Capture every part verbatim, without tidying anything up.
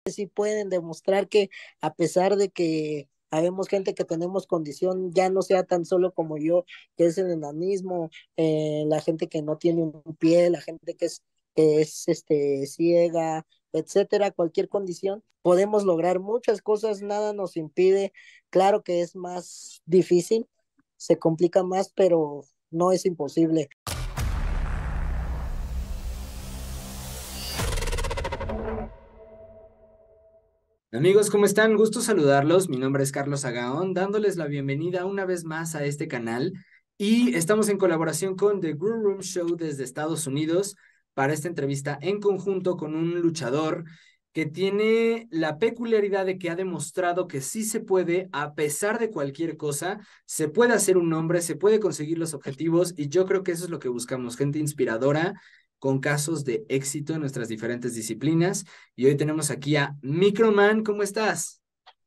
sí pueden demostrar que a pesar de que habemos gente que tenemos condición, ya no sea tan solo como yo, que es el enanismo, eh, la gente que no tiene un pie, la gente que es, que es este, ciega, etcétera, cualquier condición, podemos lograr muchas cosas, nada nos impide. Claro que es más difícil, se complica más, pero no es imposible. Amigos, ¿cómo están? Gusto saludarlos. Mi nombre es Carlos Agaón, dándoles la bienvenida una vez más a este canal. Y estamos en colaboración con The Groove Room Show desde Estados Unidos para esta entrevista en conjunto con un luchador que tiene la peculiaridad de que ha demostrado que sí se puede, a pesar de cualquier cosa, se puede hacer un nombre, se puede conseguir los objetivos y yo creo que eso es lo que buscamos, gente inspiradora con casos de éxito en nuestras diferentes disciplinas. Y hoy tenemos aquí a Microman, ¿cómo estás?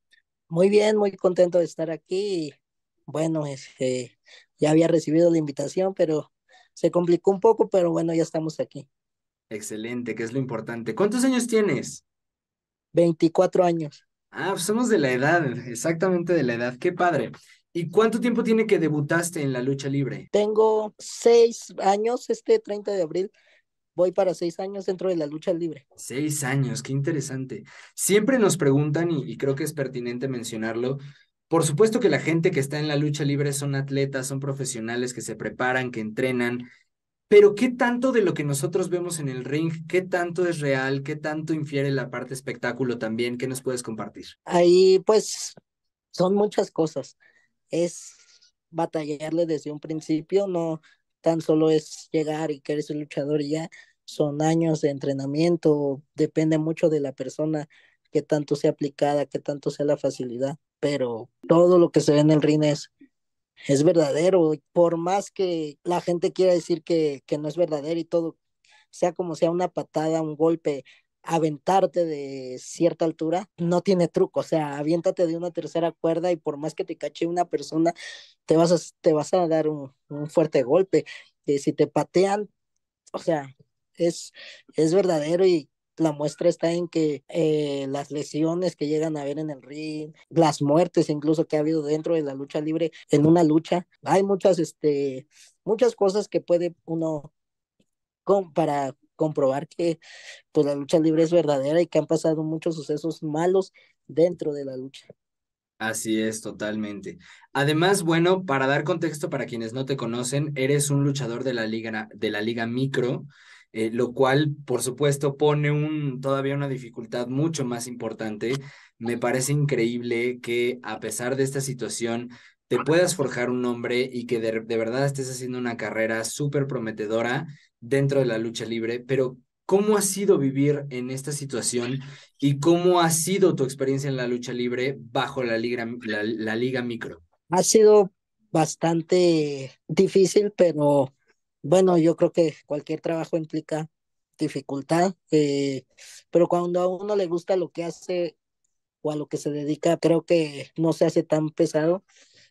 Muy bien, muy contento de estar aquí. Bueno, este, ya había recibido la invitación, pero se complicó un poco, pero bueno, ya estamos aquí. Excelente, que es lo importante. ¿Cuántos años tienes? Veinticuatro años. Ah, pues somos de la edad, exactamente de la edad, qué padre. ¿Y cuánto tiempo tiene que debutaste en la lucha libre? Tengo seis años, este treinta de abril, voy para seis años dentro de la lucha libre. Seis años, qué interesante. Siempre nos preguntan, y, y creo que es pertinente mencionarlo, por supuesto que la gente que está en la lucha libre son atletas, son profesionales que se preparan, que entrenan. Pero ¿qué tanto de lo que nosotros vemos en el ring, qué tanto es real, qué tanto infiere la parte espectáculo también? ¿Qué nos puedes compartir? Ahí pues son muchas cosas. Es batallarle desde un principio, no tan solo es llegar y querer ser luchador y ya, son años de entrenamiento, depende mucho de la persona, qué tanto sea aplicada, qué tanto sea la facilidad, pero todo lo que se ve en el ring es, es verdadero, por más que la gente quiera decir que, que no es verdadero y todo, sea como sea una patada, un golpe, aventarte de cierta altura, no tiene truco, o sea, aviéntate de una tercera cuerda y por más que te cache una persona, te vas a, te vas a dar un, un fuerte golpe. Eh, si te patean, o sea, es, es verdadero y la muestra está en que eh, las lesiones que llegan a ver en el ring, las muertes incluso que ha habido dentro de la lucha libre, en una lucha, hay muchas, este, muchas cosas que puede uno con, para comprobar que pues la lucha libre es verdadera y que han pasado muchos sucesos malos dentro de la lucha. Así es, totalmente. Además, bueno, para dar contexto para quienes no te conocen, eres un luchador de la liga, de la liga micro, eh, lo cual, por supuesto, pone un, todavía una dificultad mucho más importante. Me parece increíble que a pesar de esta situación te puedas forjar un nombre y que de, de verdad estés haciendo una carrera súper prometedora dentro de la lucha libre, pero ¿cómo ha sido vivir en esta situación? ¿Y cómo ha sido tu experiencia en la lucha libre bajo la liga, la, la liga micro? Ha sido bastante difícil, pero bueno, yo creo que cualquier trabajo implica dificultad, eh, pero cuando a uno le gusta lo que hace o a lo que se dedica, creo que no se hace tan pesado.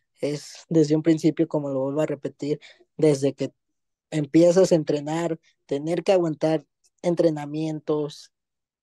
Es desde un principio, como lo vuelvo a repetir, desde que empiezas a entrenar, tener que aguantar entrenamientos,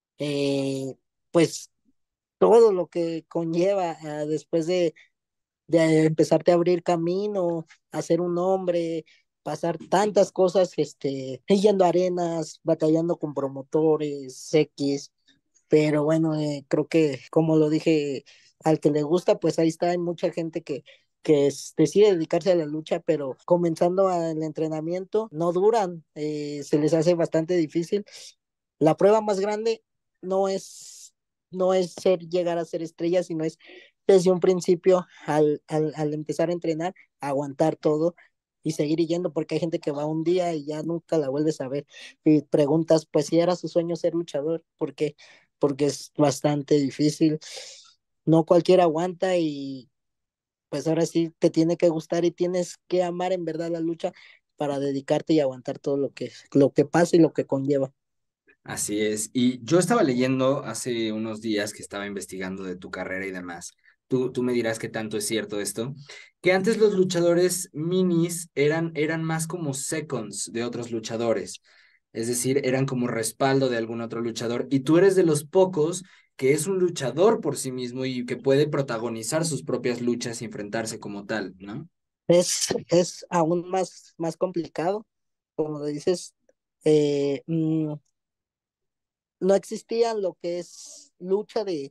eh, pues todo lo que conlleva ah, después de, de empezarte a abrir camino, hacer un nombre, pasar tantas cosas, este, yendo a arenas, batallando con promotores, X, pero bueno, eh, creo que como lo dije, al que le gusta, pues ahí está, hay mucha gente que, que es- decide dedicarse a la lucha, pero comenzando a- el entrenamiento, no duran, eh, se les hace bastante difícil. La prueba más grande no es, no es ser, llegar a ser estrella, sino es desde un principio, al, al, al empezar a entrenar, aguantar todo y seguir yendo, porque hay gente que va un día y ya nunca la vuelves a ver. Y preguntas, pues si era su sueño ser luchador, ¿por qué? Porque es bastante difícil. No cualquiera aguanta y pues ahora sí te tiene que gustar y tienes que amar en verdad la lucha para dedicarte y aguantar todo lo que, lo que pasa y lo que conlleva. Así es. Y yo estaba leyendo hace unos días que estaba investigando de tu carrera y demás. Tú, tú me dirás qué tanto es cierto esto, que antes los luchadores minis eran, eran más como seconds de otros luchadores, es decir, eran como respaldo de algún otro luchador, y tú eres de los pocos que es un luchador por sí mismo y que puede protagonizar sus propias luchas y enfrentarse como tal, ¿no? Es, es aún más, más complicado, como dices, eh, mm, no existía lo que es lucha de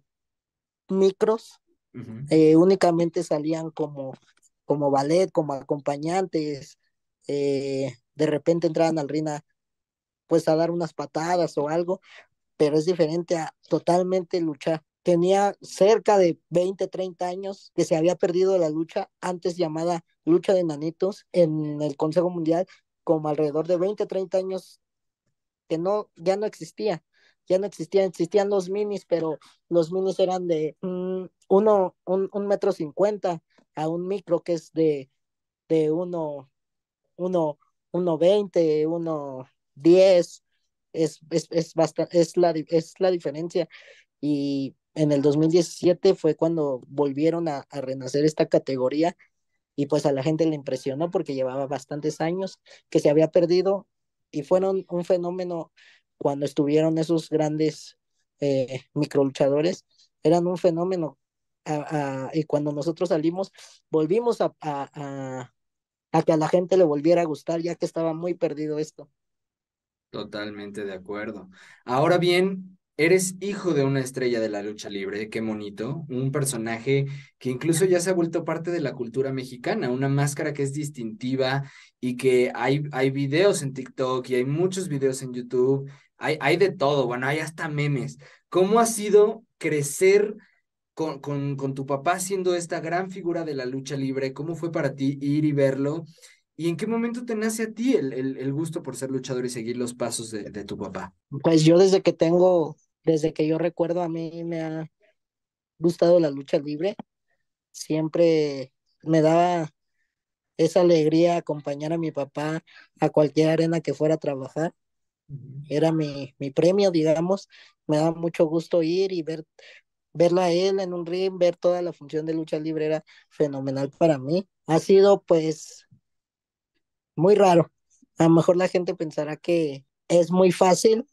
micros, Ujú. eh, únicamente salían como, como ballet, como acompañantes, eh, de repente entraban al ring a, pues a dar unas patadas o algo, pero es diferente a totalmente luchar. Tenía cerca de veinte treinta años que se había perdido la lucha, antes llamada lucha de nanitos, en el Consejo Mundial, como alrededor de veinte treinta años que no, ya no existía, ya no existían, existían los minis, pero los minis eran de mm, uno, un, un metro cincuenta a un micro que es de, de uno, uno, uno veinte, uno diez, es, es, es, basta- es, la, es la diferencia. Y en el dos mil diecisiete fue cuando volvieron a, a renacer esta categoría y pues a la gente le impresionó porque llevaba bastantes años que se había perdido y fueron un fenómeno cuando estuvieron esos grandes eh, microluchadores, eran un fenómeno. A, a, y cuando nosotros salimos, volvimos a, a, a, a que a la gente le volviera a gustar, ya que estaba muy perdido esto. Totalmente de acuerdo. Ahora bien, eres hijo de una estrella de la lucha libre, qué bonito, un personaje que incluso ya se ha vuelto parte de la cultura mexicana, una máscara que es distintiva y que hay, hay videos en TikTok y hay muchos videos en YouTube, hay, hay de todo, bueno, hay hasta memes. ¿Cómo ha sido crecer con, con, con tu papá siendo esta gran figura de la lucha libre? ¿Cómo fue para ti ir y verlo? ¿Y en qué momento te nace a ti el, el, el gusto por ser luchador y seguir los pasos de, de tu papá? Pues yo desde que tengo, desde que yo recuerdo, a mí me ha gustado la lucha libre, siempre me daba esa alegría acompañar a mi papá a cualquier arena que fuera a trabajar. Ujú. Era mi, mi premio, digamos. Me daba mucho gusto ir y ver, verlo a él en un ring, ver toda la función de lucha libre era fenomenal para mí. Ha sido pues muy raro. A lo mejor la gente pensará que es muy fácil,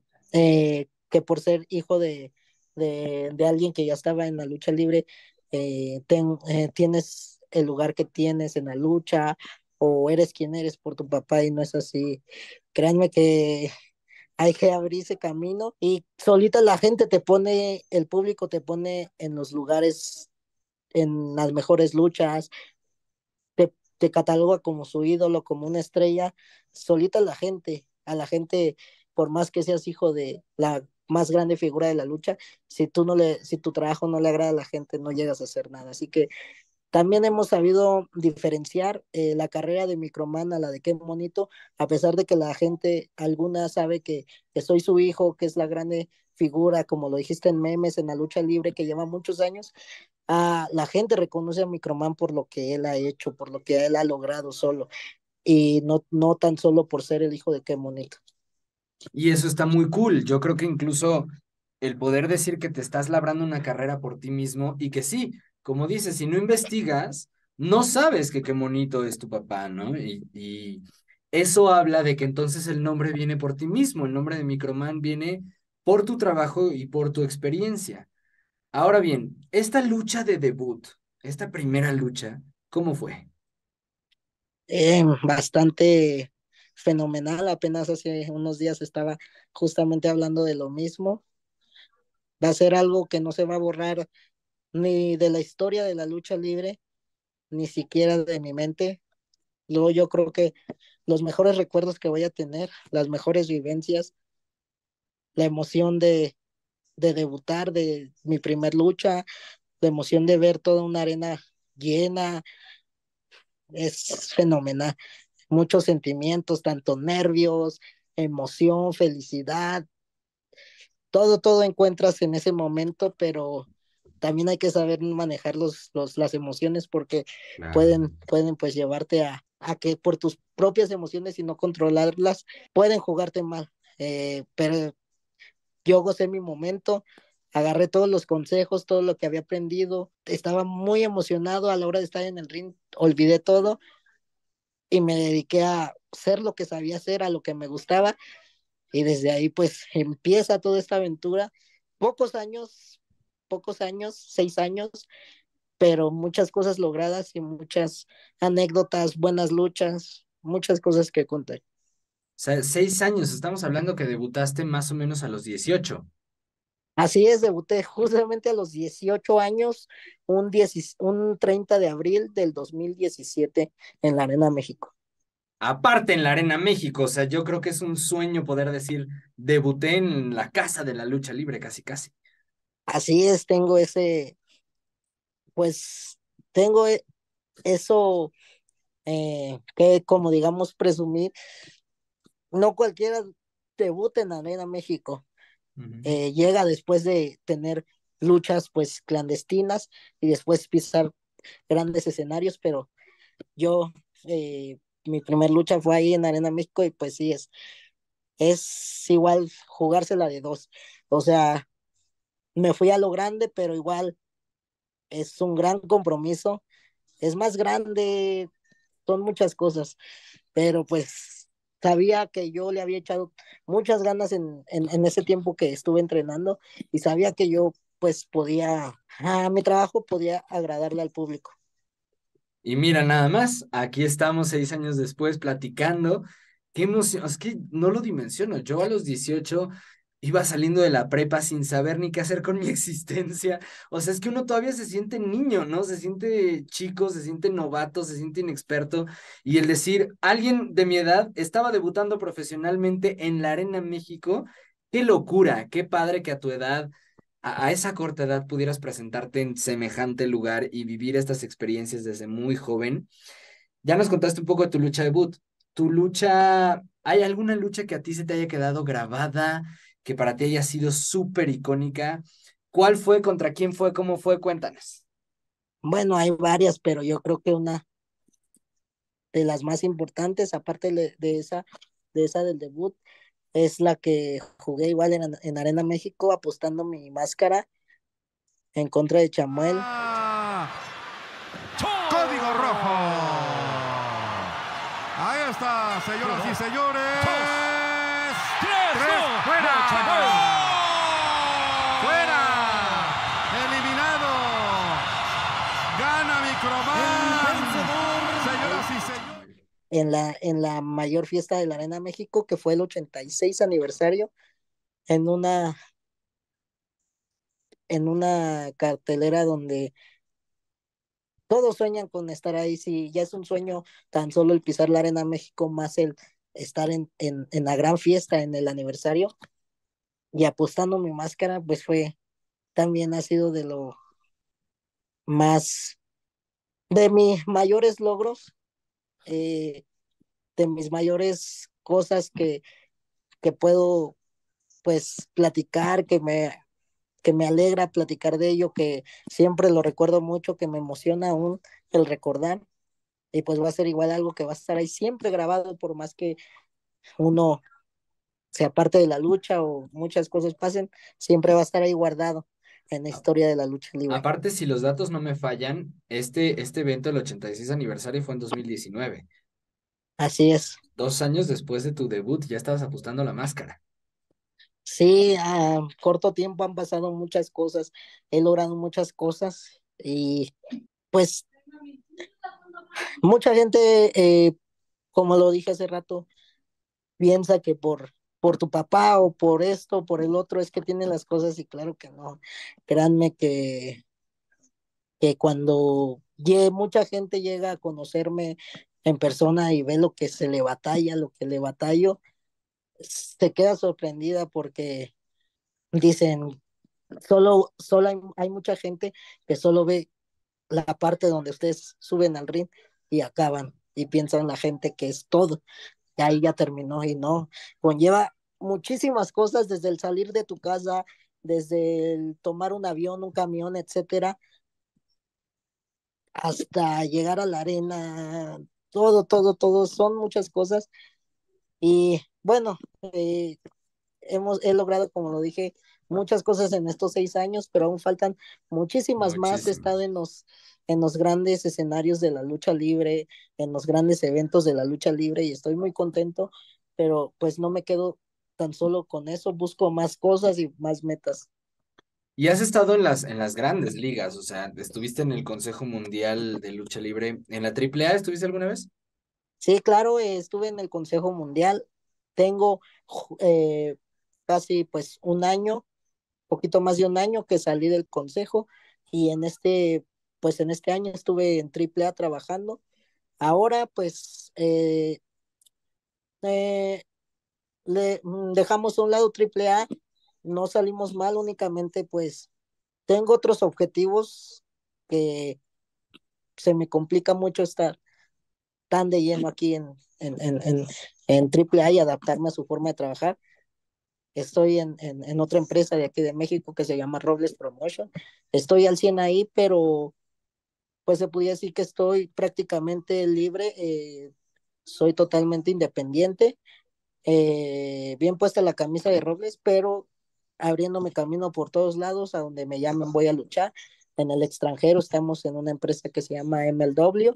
eh, que por ser hijo de, de, de alguien que ya estaba en la lucha libre, eh, ten- eh, tienes el lugar que tienes en la lucha o eres quien eres por tu papá y no es así. Créanme que hay que abrirse camino y solita la gente te pone, el público te pone en los lugares, en las mejores luchas, te, te cataloga como su ídolo, como una estrella, solita la gente, a la gente, por más que seas hijo de la más grande figura de la lucha, si tú no le, si tu trabajo no le agrada a la gente, no llegas a hacer nada. Así que también hemos sabido diferenciar eh, la carrera de Microman a la de Qué Monito, a pesar de que la gente, alguna sabe que, que soy su hijo, que es la grande figura, como lo dijiste en memes, en la lucha libre, que lleva muchos años. Ah, la gente reconoce a Microman por lo que él ha hecho, por lo que él ha logrado solo, y no, no tan solo por ser el hijo de Qué Monito. Y eso está muy cool. Yo creo que incluso el poder decir que te estás labrando una carrera por ti mismo y que sí, como dices, si no investigas, no sabes que qué bonito es tu papá, ¿no? Y, y eso habla de que entonces el nombre viene por ti mismo, el nombre de Microman viene por tu trabajo y por tu experiencia. Ahora bien, esta lucha de debut, esta primera lucha, ¿cómo fue? Eh, bastante fenomenal, apenas hace unos días estaba justamente hablando de lo mismo. Va a ser algo que no se va a borrar ni de la historia de la lucha libre, ni siquiera de mi mente. Luego yo creo que los mejores recuerdos que voy a tener, las mejores vivencias, la emoción de, de debutar, de mi primer lucha, la emoción de ver toda una arena llena, es fenomenal. Muchos sentimientos, tanto nervios, emoción, felicidad, todo, todo encuentras en ese momento, pero también hay que saber manejar los, los, las emociones porque Claro. pueden, pueden pues llevarte a, a que por tus propias emociones y no controlarlas, pueden jugarte mal. Eh, pero yo gocé mi momento, agarré todos los consejos, todo lo que había aprendido, estaba muy emocionado a la hora de estar en el ring, olvidé todo y me dediqué a hacer lo que sabía hacer, a lo que me gustaba y desde ahí pues empieza toda esta aventura pocos años, pocos años, seis años, pero muchas cosas logradas y muchas anécdotas, buenas luchas, muchas cosas que contar. O sea, seis años, estamos hablando que debutaste más o menos a los dieciocho. Así es, debuté justamente a los dieciocho años, un, diez, un treinta de abril del dos mil diecisiete en la Arena México. Aparte en la Arena México, o sea, yo creo que es un sueño poder decir, debuté en la casa de la lucha libre, casi, casi. Así es, tengo ese, pues, tengo e- eso eh, que, como digamos, presumir. No cualquiera debuta en Arena México. Ujú. Eh, llega después de tener luchas, pues, clandestinas y después pisar grandes escenarios, pero yo, eh, mi primer lucha fue ahí en Arena México y pues sí, es, es igual jugársela de dos. O sea, me fui a lo grande, pero igual es un gran compromiso. Es más grande, son muchas cosas, pero pues sabía que yo le había echado muchas ganas en, en, en ese tiempo que estuve entrenando y sabía que yo pues podía, a mi trabajo podía agradarle al público. Y mira, nada más, aquí estamos seis años después platicando. Qué emoción, es que no lo dimensiono. Yo a los dieciocho iba saliendo de la prepa sin saber ni qué hacer con mi existencia. O sea, es que uno todavía se siente niño, ¿no? Se siente chico, se siente novato, se siente inexperto. Y el decir, alguien de mi edad estaba debutando profesionalmente en la Arena México, qué locura, qué padre que a tu edad a, a esa corta edad pudieras presentarte en semejante lugar y vivir estas experiencias desde muy joven. Ya nos contaste un poco de tu lucha debut. ¿Tu lucha, hay alguna lucha que a ti se te haya quedado grabada, que para ti haya sido súper icónica? ¿Cuál fue? ¿Contra quién fue? ¿Cómo fue? Cuéntanos. Bueno, hay varias, pero yo creo que una de las más importantes, aparte de, de esa, de esa del debut, es la que jugué igual en, en Arena México apostando mi máscara en contra de Chamuel. Ah, Código rojo. Ahí está, señoras y señores. Tres, fuera. Fuera. Eliminado. Gana Microman. Señoras y señores. En la, en la mayor fiesta de la Arena México, que fue el ochenta y seis aniversario, en una, en una cartelera donde todos sueñan con estar ahí. Si ya es un sueño tan solo el pisar la Arena México, más el estar en, en, en la gran fiesta, en el aniversario, y apostando mi máscara, pues fue, también ha sido de lo más, de mis mayores logros, eh, de mis mayores cosas que, que puedo, pues, platicar, que me, que me alegra platicar de ello, que siempre lo recuerdo mucho, que me emociona aún el recordar. Y pues va a ser igual algo que va a estar ahí siempre grabado, por más que uno sea parte de la lucha o muchas cosas pasen, siempre va a estar ahí guardado en la A- historia de la lucha libre. Aparte, si los datos no me fallan, este, este evento, el ochenta y seis aniversario, fue en dos mil diecinueve. Así es. Dos años después de tu debut, ya estabas apostando la máscara. Sí, a corto tiempo han pasado muchas cosas, he logrado muchas cosas y pues mucha gente, eh, como lo dije hace rato, piensa que por, por tu papá o por esto, por el otro, es que tiene las cosas y claro que no. Créanme que, que cuando llegue, mucha gente llega a conocerme en persona y ve lo que se le batalla, lo que le batallo, se queda sorprendida porque dicen, solo, solo hay, hay mucha gente que solo ve la parte donde ustedes suben al ring y acaban y piensan la gente que es todo, que ahí ya terminó y no, conlleva muchísimas cosas desde el salir de tu casa, desde el tomar un avión, un camión, etcétera, hasta llegar a la arena, todo, todo, todo, son muchas cosas y bueno, eh, hemos, he logrado, como lo dije, muchas cosas en estos seis años, pero aún faltan muchísimas más. He estado Muchísimas. en los, en los grandes escenarios de la lucha libre, en los grandes eventos de la lucha libre y estoy muy contento, pero pues no me quedo tan solo con eso, busco más cosas y más metas. Y has estado en las, en las grandes ligas, o sea, estuviste en el Consejo Mundial de Lucha Libre, ¿en la Triple A estuviste alguna vez? Sí, claro, eh, estuve en el Consejo Mundial. Tengo ju- eh, casi pues un año, poquito más de un año que salí del consejo y en este, pues en este año estuve en Triple A trabajando. Ahora pues eh, eh, le mm, dejamos a un lado Triple A, no salimos mal, únicamente pues tengo otros objetivos que se me complica mucho estar tan de lleno aquí en, en, en, en, en Triple A y adaptarme a su forma de trabajar. Estoy en, en, en otra empresa de aquí de México que se llama Robles Promotion. Estoy al cien ahí, pero pues se podría decir que estoy prácticamente libre, eh, soy totalmente independiente, eh, bien puesta la camisa de Robles, pero abriéndome camino por todos lados, a donde me llamen voy a luchar. En el extranjero estamos en una empresa que se llama M L W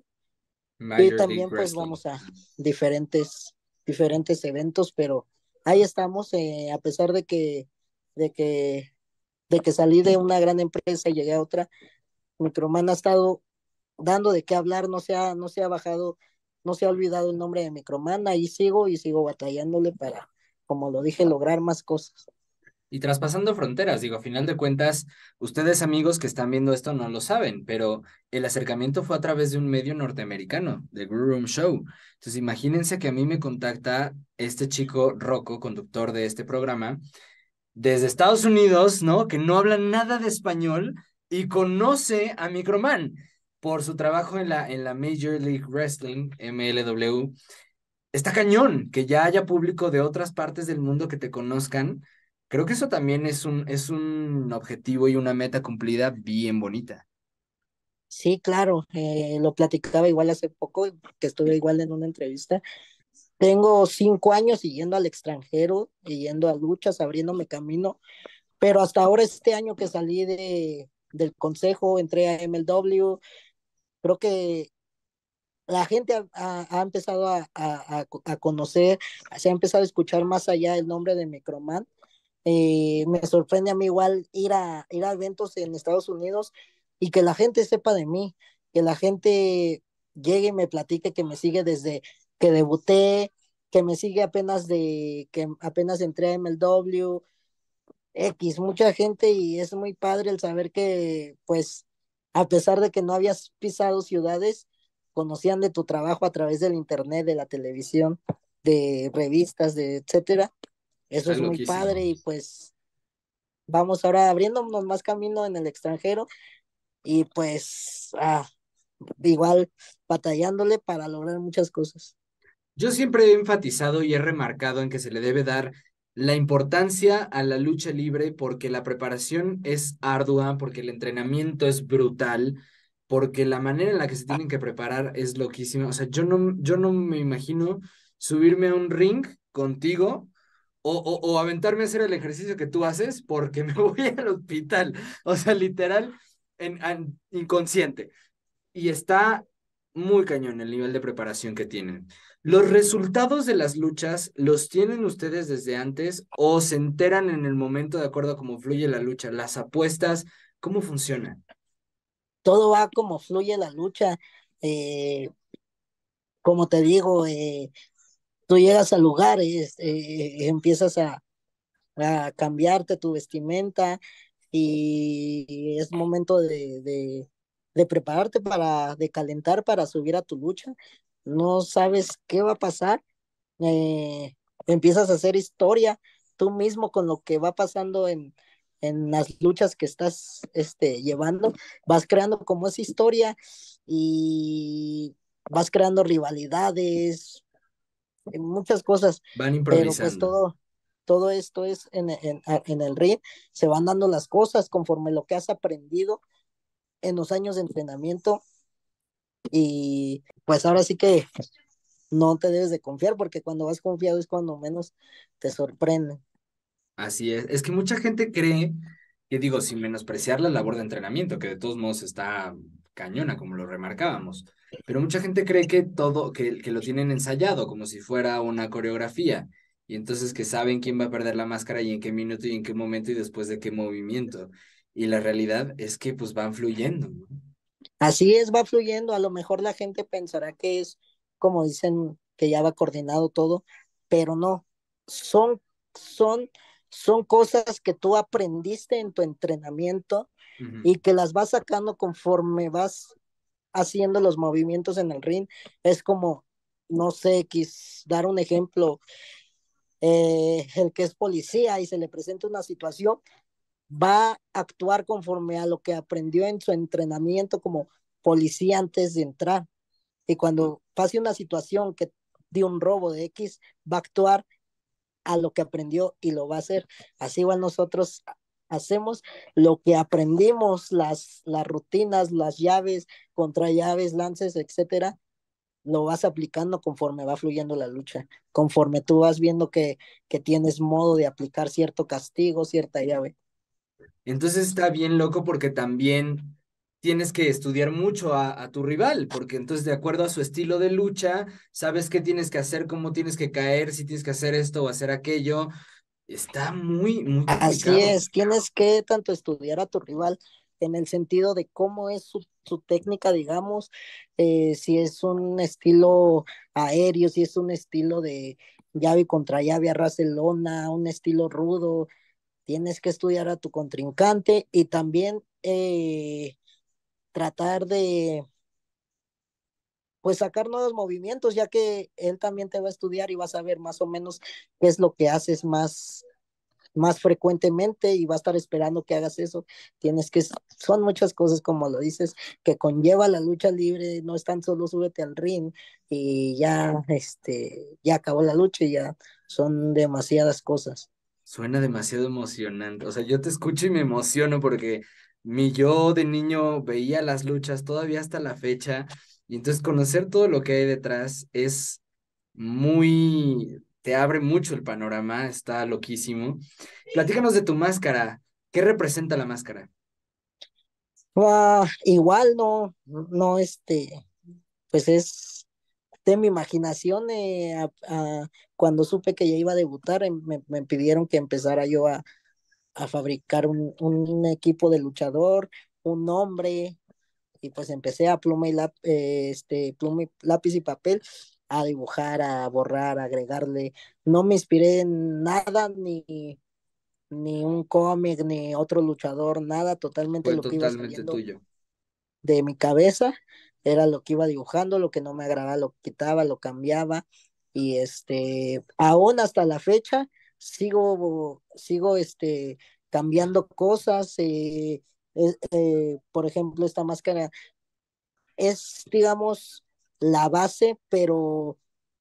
y Major League también pues Wrestling. vamos a diferentes, diferentes eventos, pero ahí estamos, eh, a pesar de que, de que, de que salí de una gran empresa y llegué a otra. Microman ha estado dando de qué hablar, no se ha, no se ha bajado, no se ha olvidado el nombre de Microman, ahí sigo y sigo batallándole para, como lo dije, lograr más cosas. Y traspasando fronteras, digo, a final de cuentas, ustedes amigos que están viendo esto no lo saben, pero el acercamiento fue a través de un medio norteamericano, The Guru Room Show. Entonces, imagínense que a mí me contacta este chico Rocco, conductor de este programa, desde Estados Unidos, ¿no? Que no habla nada de español y conoce a Microman por su trabajo en la, en la Major League Wrestling, M L W. Está cañón que ya haya público de otras partes del mundo que te conozcan. Creo que eso también es un, es un objetivo y una meta cumplida bien bonita. Sí, claro, eh, lo platicaba igual hace poco, que estuve igual en una entrevista. Tengo cinco años y yendo al extranjero, y yendo a luchas, abriéndome camino, pero hasta ahora este año que salí de, del consejo, entré a M L W, creo que la gente ha, ha- ha empezado a, a- a- a conocer, se ha empezado a escuchar más allá el nombre de Microman. Eh, me sorprende a mí igual ir a, ir a eventos en Estados Unidos y que la gente sepa de mí, que la gente llegue y me platique que me sigue desde que debuté, que me sigue apenas de que apenas entré a M L W, X, mucha gente y es muy padre el saber que, pues, a pesar de que no habías pisado ciudades, conocían de tu trabajo a través del internet, de la televisión, de revistas, de etcétera. Eso Está es muy loquísimo. padre y pues vamos ahora abriéndonos más camino en el extranjero y pues ah, igual batallándole para lograr muchas cosas. Yo siempre he enfatizado y he remarcado en que se le debe dar la importancia a la lucha libre porque la preparación es ardua, porque el entrenamiento es brutal, porque la manera en la que se tienen que preparar es loquísima. O sea, yo no, yo no me imagino subirme a un ring contigo o, o, o aventarme a hacer el ejercicio que tú haces porque me voy al hospital. O sea, literal, en, en- inconsciente. Y está muy cañón el nivel de preparación que tienen. ¿Los resultados de las luchas los tienen ustedes desde antes o se enteran en el momento de acuerdo a cómo fluye la lucha? Las apuestas, ¿cómo funcionan? Todo va como fluye la lucha. Eh, como te digo, eh, tú llegas a lugares, eh, empiezas a, a cambiarte tu vestimenta y es momento de, de, de prepararte para, de calentar para subir a tu lucha. No sabes qué va a pasar, eh, empiezas a hacer historia tú mismo con lo que va pasando en, en las luchas que estás este, llevando, vas creando como esa historia y vas creando rivalidades, muchas cosas, Van pero pues improvisando. todo, todo esto es en, en, en el ring, se van dando las cosas conforme lo que has aprendido en los años de entrenamiento y pues ahora sí que no te debes de confiar porque cuando vas confiado es cuando menos te sorprende. Así es. Es que mucha gente cree, que digo, sin menospreciar la labor de entrenamiento, que de todos modos está cañona, como lo remarcábamos, pero mucha gente cree que todo, que, que lo tienen ensayado, como si fuera una coreografía, y entonces que saben quién va a perder la máscara y en qué minuto y en qué momento y después de qué movimiento. y la realidad es que pues van fluyendo, ¿no? Así es, va fluyendo. A lo mejor la gente pensará que es, como dicen, que ya va coordinado todo, pero no. Son, son, son cosas que tú aprendiste en tu entrenamiento Ujú. y que las vas sacando conforme vas haciendo los movimientos en el ring. Es como, no sé, quis dar un ejemplo, eh, el que es policía y se le presenta una situación, va a actuar conforme a lo que aprendió en su entrenamiento como policía antes de entrar. Y cuando pase una situación que de un robo de X, va a actuar a lo que aprendió y lo va a hacer. Así igual nosotros hacemos lo que aprendimos, las, las rutinas, las llaves, contra llaves, lances, etcétera, lo vas aplicando conforme va fluyendo la lucha, conforme tú vas viendo que, que tienes modo de aplicar cierto castigo, cierta llave. Entonces está bien loco porque también tienes que estudiar mucho a, a tu rival, porque entonces de acuerdo a su estilo de lucha, sabes qué tienes que hacer, cómo tienes que caer, si tienes que hacer esto o hacer aquello. Está muy, muy Así complicado. es, tienes que tanto estudiar a tu rival en el sentido de cómo es su, su técnica, digamos, eh, si es un estilo aéreo, si es un estilo de llave contra llave a ras de lona, un estilo rudo, tienes que estudiar a tu contrincante y también eh, tratar de, pues, sacar nuevos movimientos, ya que él también te va a estudiar y vas a ver más o menos qué es lo que haces más más frecuentemente y va a estar esperando que hagas eso. Tienes que, son muchas cosas como lo dices, que conlleva la lucha libre, no es tan solo súbete al ring y ya, este, ya acabó la lucha y ya son demasiadas cosas. Suena demasiado emocionante. O sea, yo te escucho y me emociono porque mi yo de niño veía las luchas todavía hasta la fecha y entonces conocer todo lo que hay detrás es muy, te abre mucho el panorama, está loquísimo. Platícanos de tu máscara. ¿Qué representa la máscara? Ah, igual no, no, este, pues es de mi imaginación, eh, a- a- cuando supe que ya iba a debutar, em, me, me pidieron que empezara yo a, a fabricar un, un equipo de luchador, un nombre, y pues empecé a pluma y lap- eh, este, pluma y- lápiz y papel a dibujar, a borrar, a agregarle. No me inspiré en nada, ni, ni un cómic, ni otro luchador, nada, totalmente Fue lo que iba totalmente saliendo tuyo. de mi cabeza, era lo que iba dibujando, lo que no me agradaba, lo quitaba, lo cambiaba, y este, aún hasta la fecha, sigo, sigo, este, cambiando cosas, eh, eh, eh, por ejemplo, esta máscara es, digamos, la base, pero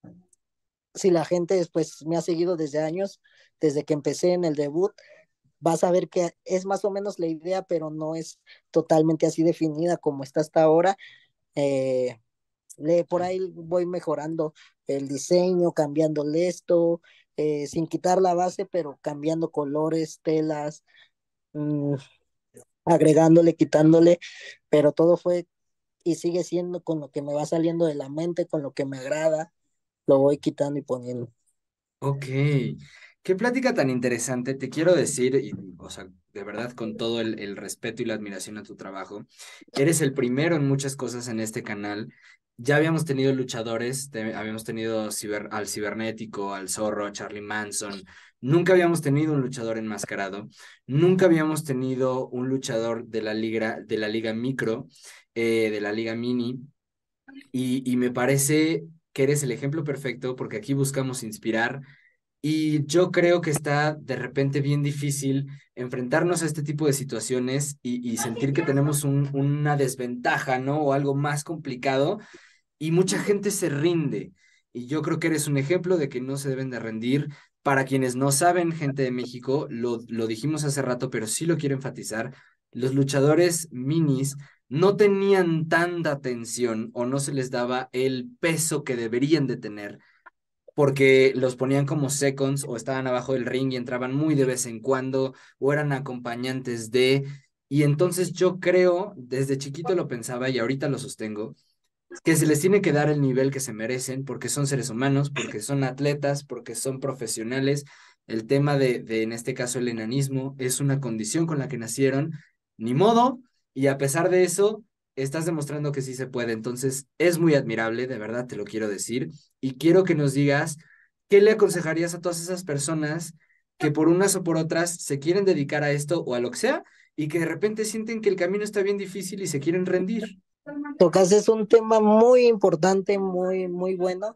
si la gente después me ha seguido desde años, desde que empecé en el debut, vas a ver que es más o menos la idea, pero no es totalmente así definida como está hasta ahora. Eh, le, por ahí voy mejorando el diseño, cambiándole esto, eh, sin quitar la base, pero cambiando colores, telas, mmm, agregándole, quitándole, pero todo fue y sigue siendo con lo que me va saliendo de la mente, con lo que me agrada, lo voy quitando y poniendo. Ok, qué plática tan interesante. Te quiero decir, y, o sea, de verdad, con todo el, el respeto y la admiración a tu trabajo, eres el primero en muchas cosas en este canal. Ya habíamos tenido luchadores, te- habíamos tenido ciber- al Cibernético, al Zorro, a Charlie Manson. Nunca habíamos tenido un luchador enmascarado. Nunca habíamos tenido un luchador de la liga, de la liga micro, eh, de la liga mini. Y, y me parece que eres el ejemplo perfecto porque aquí buscamos inspirar y yo creo que está de repente bien difícil enfrentarnos a este tipo de situaciones y, y sentir que tenemos un- una desventaja, ¿no? O algo más complicado y mucha gente se rinde. Y yo creo que eres un ejemplo de que no se deben de rendir. Para quienes no saben, gente de México, lo, lo dijimos hace rato, pero sí lo quiero enfatizar, los luchadores minis no tenían tanta atención o no se les daba el peso que deberían de tener porque los ponían como seconds o estaban abajo del ring y entraban muy de vez en cuando o eran acompañantes de... Y entonces yo creo, desde chiquito lo pensaba y ahorita lo sostengo, que se les tiene que dar el nivel que se merecen porque son seres humanos, porque son atletas, porque son profesionales. El tema de, de, en este caso, el enanismo es una condición con la que nacieron ni modo, y a pesar de eso, estás demostrando que sí se puede. Entonces, es muy admirable, de verdad te lo quiero decir, y quiero que nos digas qué le aconsejarías a todas esas personas que por unas o por otras se quieren dedicar a esto o a lo que sea, y que de repente sienten que el camino está bien difícil y se quieren rendir. Tocas es un tema muy importante, muy, muy bueno.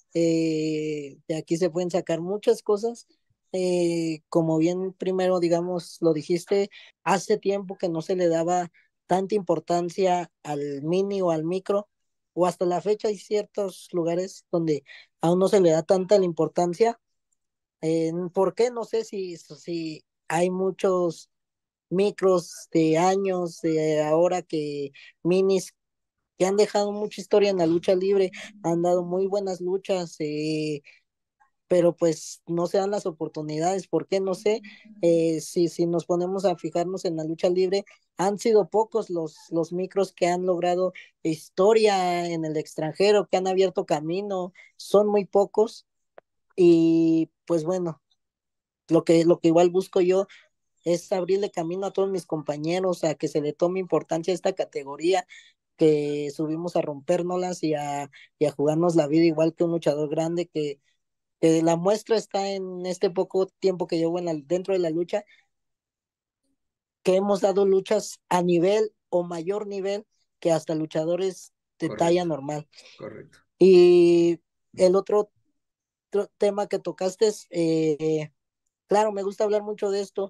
Eh, de aquí se pueden sacar muchas cosas. Eh, como bien primero, digamos, lo dijiste, hace tiempo que no se le daba tanta importancia al mini o al micro, o hasta la fecha hay ciertos lugares donde aún no se le da tanta la importancia. Eh, ¿por qué? No sé si, si hay muchos micros de años, de ahora que minis que han dejado mucha historia en la lucha libre, han dado muy buenas luchas, eh, pero pues no se dan las oportunidades. ¿Por qué? No sé. Eh, si, si nos ponemos a fijarnos en la lucha libre, han sido pocos los, los micros que han logrado historia en el extranjero, que han abierto camino, son muy pocos. Y pues bueno, lo que, lo que igual busco yo es abrirle camino a todos mis compañeros, a que se le tome importancia a esta categoría, que subimos a rompernoslas y a, y a jugarnos la vida igual que un luchador grande, que, que la muestra está en este poco tiempo que llevo en la, dentro de la lucha, que hemos dado luchas a nivel o mayor nivel que hasta luchadores de talla Correcto, normal. correcto. Y el otro, otro tema que tocaste es, eh, claro, me gusta hablar mucho de esto.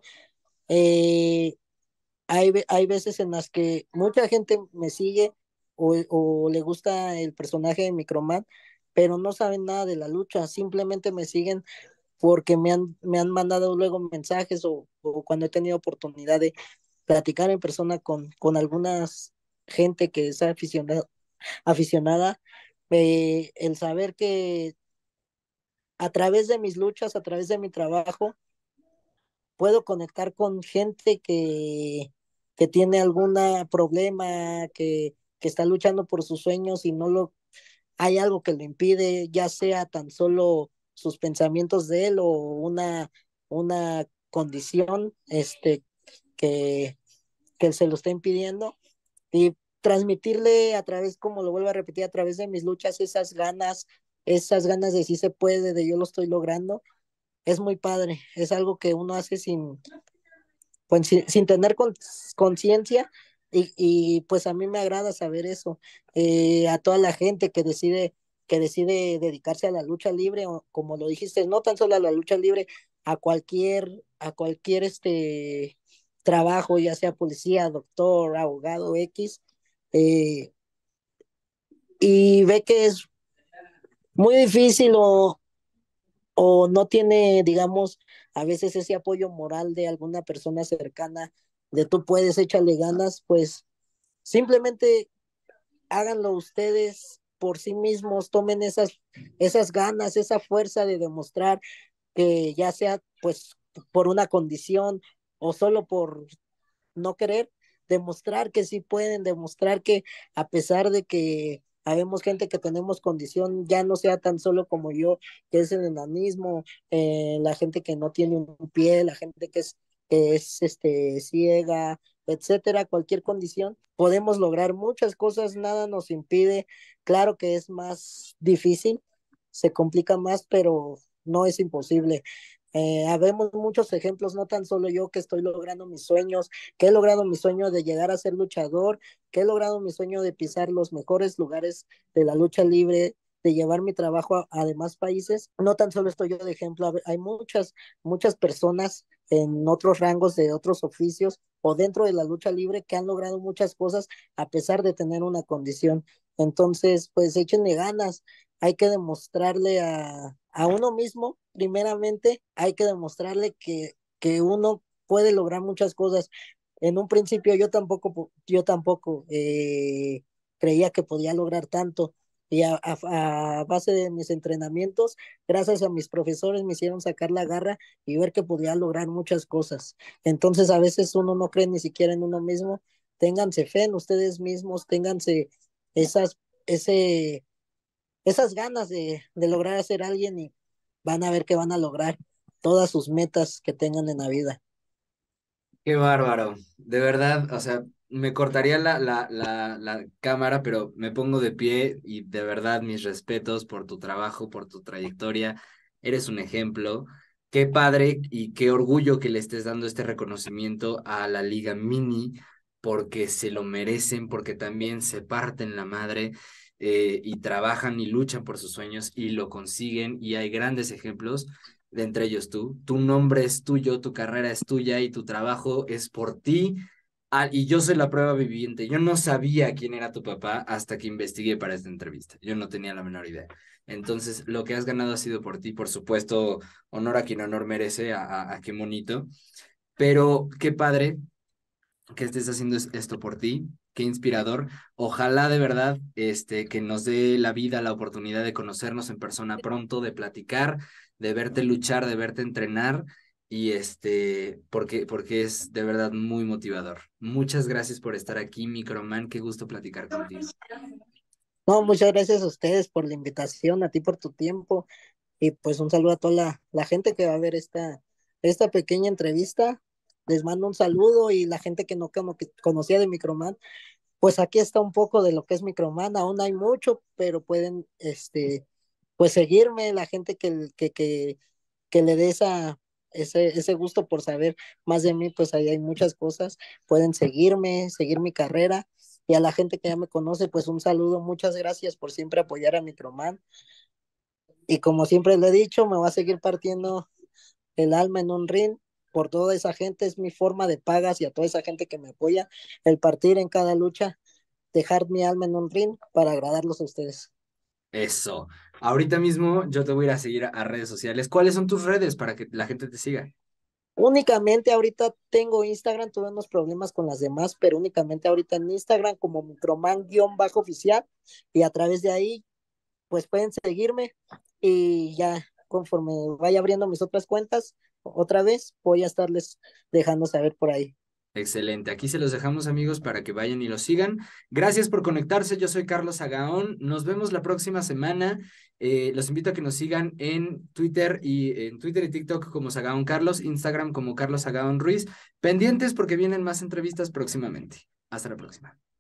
Eh, hay, hay veces en las que mucha gente me sigue o, o le gusta el personaje de Microman, pero no saben nada de la lucha, simplemente me siguen porque me han, me han mandado luego mensajes o, o cuando he tenido oportunidad de platicar en persona con, con algunas gente que es aficionada, aficionada eh, el saber que a través de mis luchas, a través de mi trabajo, puedo conectar con gente que, que tiene algún problema, que, que está luchando por sus sueños y no lo, hay algo que lo impide, ya sea tan solo sus pensamientos de él o una, una condición este, que, que se lo está impidiendo. Y transmitirle a través, como lo vuelvo a repetir, a través de mis luchas, esas ganas, esas ganas de sí se puede, de yo lo estoy logrando, es muy padre, es algo que uno hace sin, pues, sin, sin tener con- conciencia y, y pues a mí me agrada saber eso. Eh, a toda la gente que decide, que decide dedicarse a la lucha libre, o como lo dijiste, no tan solo a la lucha libre, a cualquier, a cualquier este trabajo, ya sea policía, doctor, abogado, X, eh, y ve que es muy difícil o, o no tiene, digamos, a veces ese apoyo moral de alguna persona cercana, de tú puedes, échale ganas, pues simplemente háganlo ustedes por sí mismos, tomen esas, esas ganas, esa fuerza de demostrar que ya sea pues por una condición o solo por no querer, demostrar que sí pueden, demostrar que a pesar de que habemos gente que tenemos condición, ya no sea tan solo como yo, que es el enanismo, eh, la gente que no tiene un pie, la gente que es, que es este, ciega, etcétera, cualquier condición, podemos lograr muchas cosas, nada nos impide, claro que es más difícil, se complica más, pero no es imposible. Eh, habemos muchos ejemplos, no tan solo yo que estoy logrando mis sueños, que he logrado mi sueño de llegar a ser luchador, que he logrado mi sueño de pisar los mejores lugares de la lucha libre, de llevar mi trabajo a, a demás países. No tan solo estoy yo de ejemplo, hay muchas, muchas personas en otros rangos de otros oficios o dentro de la lucha libre que han logrado muchas cosas a pesar de tener una condición. Entonces, pues échenle ganas, hay que demostrarle a, a uno mismo, primeramente, hay que demostrarle que, que uno puede lograr muchas cosas. En un principio yo tampoco, yo tampoco eh, creía que podía lograr tanto. Y a, a, a, base de mis entrenamientos, gracias a mis profesores, me hicieron sacar la garra y ver que podía lograr muchas cosas. Entonces, a veces uno no cree ni siquiera en uno mismo. Ténganse fe en ustedes mismos, ténganse esas, ese, esas ganas de, de lograr ser alguien y van a ver que van a lograr todas sus metas que tengan en la vida. Qué bárbaro, de verdad, o sea, me cortaría la, la, la, la cámara, pero me pongo de pie y de verdad mis respetos por tu trabajo, por tu trayectoria, eres un ejemplo. Qué padre y qué orgullo que le estés dando este reconocimiento a la Liga Mini, porque se lo merecen, porque también se parten la madre eh, y trabajan y luchan por sus sueños y lo consiguen y hay grandes ejemplos de entre ellos tú. Tu nombre es tuyo, tu carrera es tuya y tu trabajo es por ti. Ah, y yo soy la prueba viviente. Yo no sabía quién era tu papá hasta que investigué para esta entrevista. Yo no tenía la menor idea. Entonces, lo que has ganado ha sido por ti. Por supuesto, honor a quien honor merece, a, a, a qué bonito. Pero qué padre que estés haciendo es- esto por ti. Qué inspirador. Ojalá de verdad este, que nos dé la vida la oportunidad de conocernos en persona pronto, de platicar, de verte luchar, de verte entrenar y este, porque, porque es de verdad muy motivador. Muchas gracias por estar aquí, Microman. Qué gusto platicar contigo. No, muchas gracias a ustedes por la invitación, a ti por tu tiempo y pues un saludo a toda la, la gente que va a ver esta, esta pequeña entrevista. Les mando un saludo y la gente que no como que conocía de Microman, pues aquí está un poco de lo que es Microman. Aún hay mucho, pero pueden este, pues seguirme, la gente que, que, que, que le dé esa, ese, ese gusto por saber más de mí, pues ahí hay muchas cosas. Pueden seguirme, seguir mi carrera. Y a la gente que ya me conoce, pues un saludo, muchas gracias por siempre apoyar a Microman. Y como siempre le he dicho, me va a seguir partiendo el alma en un ring por toda esa gente, es mi forma de pagas y a toda esa gente que me apoya, el partir en cada lucha, dejar mi alma en un ring para agradarlos a ustedes. Eso. Ahorita mismo yo te voy a ir a seguir a, a redes sociales. ¿Cuáles son tus redes para que la gente te siga? Únicamente ahorita tengo Instagram, tuve unos problemas con las demás, pero únicamente ahorita en Instagram como microman-oficial y a través de ahí pues pueden seguirme y ya conforme vaya abriendo mis otras cuentas otra vez voy a estarles dejando saber por ahí. Excelente. Aquí se los dejamos, amigos, para que vayan y los sigan. Gracias por conectarse. Yo soy Carlos Agaón. Nos vemos la próxima semana. Eh, los invito a que nos sigan en Twitter y en Twitter y TikTok como Sagaón Carlos, Instagram como Carlos Agaón Ruiz. Pendientes porque vienen más entrevistas próximamente. Hasta la próxima.